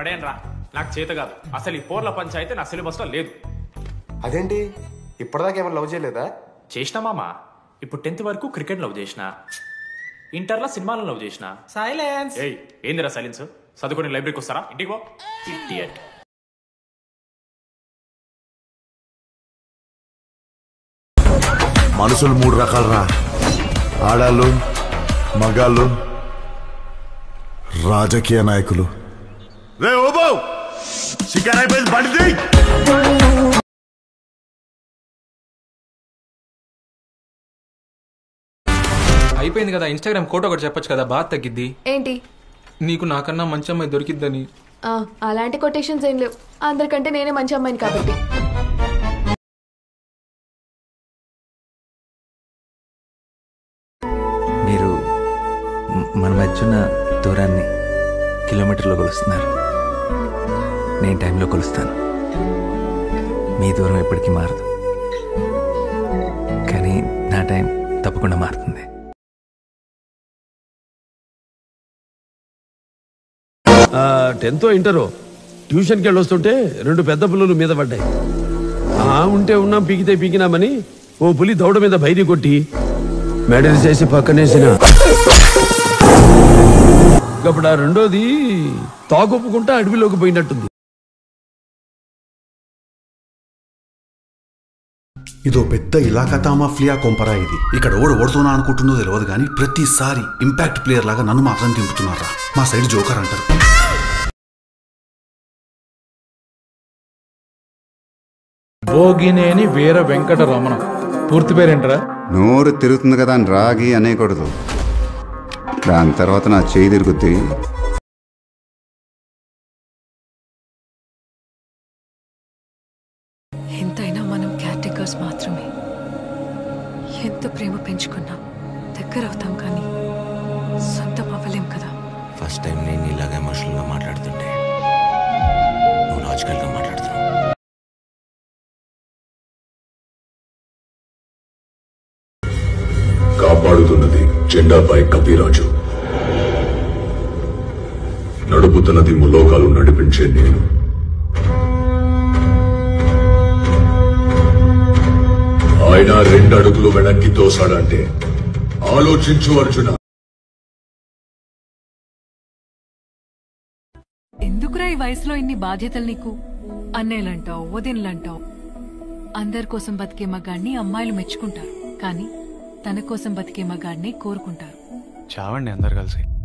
పడేయనరా, నాకు చేత కాదు. అసలు ఈ పోర్ల పంచాయితీ నా సిలబస్ లో లేదు. అదేంటి ఇప్పటిదాకా ఏమైనా లవ్ చేయలేదా? చేసినా మామ. ఇప్పుడు 10th వరకు క్రికెట్ లవ్ చేసిన, ఇంటర్లో సినిమాలను లవ్ చేసిన. సైలెన్స్. ఏయ్ ఏందిరా సైలెన్స్? చదువుకుని లైబ్రరీకి వస్తారా? ఇంటికి పో. ఇడియట్. మనుషులు 3 రకాలరా, ఆడాళ్ళు, మగాళ్ళు, రాజకీయ నాయకులు. రే ఓబో షికారైపోయింది, బండి అయిపోయింది కదా. ఇన్స్టాగ్రామ్ కోట ఒకటి చెప్పొచ్చు కదా, బాగా తగ్గిద్ది. ఏంటి? నీకు నాకన్నా మంచి అమ్మాయి దొరికిద్దని. అలాంటి కొటేషన్స్ ఏం లేవు. అందరికంటే నేనే మంచి అమ్మాయిని కాబట్టి. మీరు మన మధ్యన దూరాన్ని కిలోమీటర్లో కొలుస్తున్నారు, నేను టైంలో కొలుస్తాను. మీ దూరం ఎప్పటికీ మారదు, కానీ నా టైం తప్పకుండా మారుతుంది. టెన్త్ ఇంటరో ట్యూషన్కి వెళ్ళొస్తుంటే 2 పెద్ద పులులు మీద పడ్డాయి. ఉంటే ఉన్నాం, పీకితే పీకినామని ఓ పులి దౌడ మీద బైరి కొట్టి మెడల్ చేసి పక్కనేసిన. అప్పుడు ఆ రెండోది తాగొప్పుకుంటా అడవిలోకి పోయినట్టుంది. ఇదో పెద్ద ఇలాకా మాఫియా కొంపరా ఇది. ఇక్కడ ఓడుతున్నా అనుకుంటుందో తెలియదు కానీ ప్రతిసారి ఇంపాక్ట్ ప్లేయర్ లాగా నన్ను మాత్రం దింపుతున్నారా. మా సైడ్ జోకర్ అంటారు. భోగినేని వీర వెంకటరమణ. పూర్తి పేరేంటరా? నోరు తిరుగుతుంది కదా అని రాగి అనేకూడదు, దాని తర్వాత నా చేయి తిరుగుద్ది. ఎంతైనా మనం కేర్టేకర్స్ మాత్రమే. ఎంత ప్రేమ పెంచుకున్నా దగ్గర అవుతాం కానీ సొంతం అవ్వలేం కదా. ఫస్ట్ టైం నేను ఇలాగ ఎమోషనల్గా మాట్లాడుతుంటే నువ్వు లాజికల్గా మాట్లాడుతున్నావు. కాపాడుతున్నది జెండాపై కపిరాజు, నడుపుతున్నది ములోకాలు నడిపించే నేను. ఆయన 2 అడుగులు వెనక్కి తోసాడంటే ఆలోచించు అర్జున. ఎందుకురా ఈ వయసులో ఇన్ని బాధ్యతలు నీకు? అన్నేలంటావు, వదినలంటావు. అందరి కోసం బతికే మగాడిని అమ్మాయిలు మెచ్చుకుంటారు, కానీ తన కోసం బతికే మగాడిని కోరుకుంటారు. చావండి అందరు కలిసి.